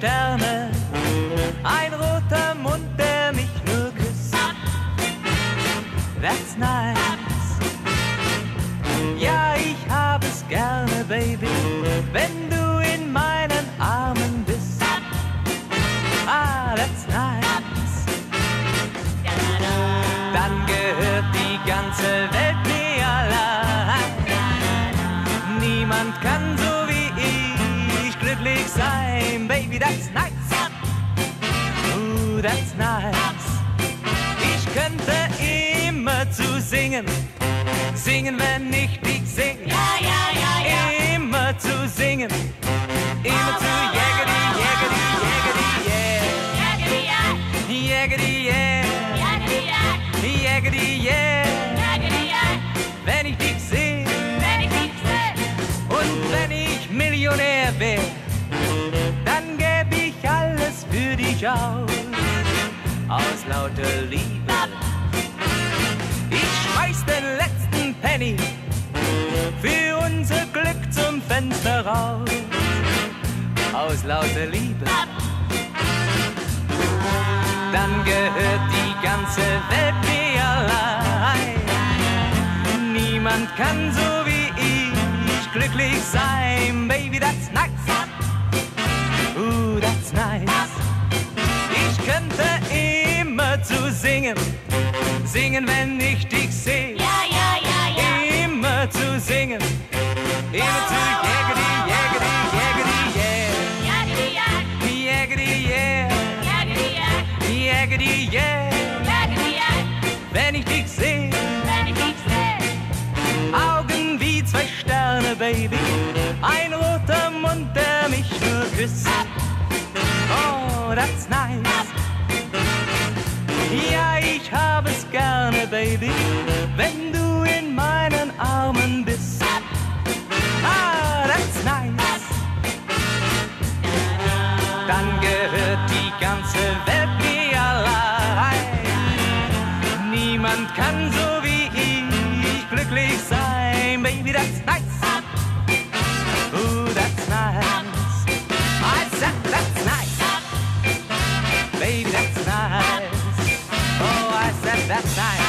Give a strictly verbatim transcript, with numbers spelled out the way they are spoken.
Sterne, ein roter Mund, der mich nur küsst. That's nice. Ja, ich hab es gerne, Baby, wenn du in meinen Armen bist. Ah, that's nice. Dann gehört die ganze Welt mir allein. Niemand kann so wie ich glücklich sein. Baby, that's nice. Ooh, that's nice. Ich könnte immer zu singen, singen, wenn ich dich sing. Ja, ja, ja, ja. Immer zu singen, immer zu jägeri, jägeri, jägeri, yeah. Jägeri, ja. Jägeri, yeah. Jägeri, ja. Jägeri, yeah. Jägeri, ja. Wenn ich dich seh Wenn ich dich seh. und wenn ich Millionär wär, dann gäb ich alles für dich aus, aus lauter Liebe. Ich schmeiß den letzten Penny für unser Glück zum Fenster raus, aus lauter Liebe. Dann gehört die ganze Welt mir allein. Niemand kann so wie ich glücklich sein. Baby, that's nice. Ooh, that's nice. Ich könnte immer zu singen, singen, wenn ich dich seh. Ja, ja, ja, ja. Immer zu singen, immer zu jägeri, jägeri, jägeri, yeah. Jägeri, ja. Jägeri, yeah. Jägeri, ja. Jägeri, yeah. Jägeri, ja. Wenn ich dich seh, Wenn ich dich seh. Augen wie zwei Sterne, Baby, ein roter Mund, der mich nur küsst. Oh, that's nice. Ja, ich hab es gerne, Baby, wenn du in meinen Armen bist. Ah, that's nice. Dann gehört die ganze Welt mir allein. Niemand kann so wie ich glücklich sein. Baby, that's nice. Ooh, that's nice. I said that's nice. Baby, that's nice. Oh, I said that's nice.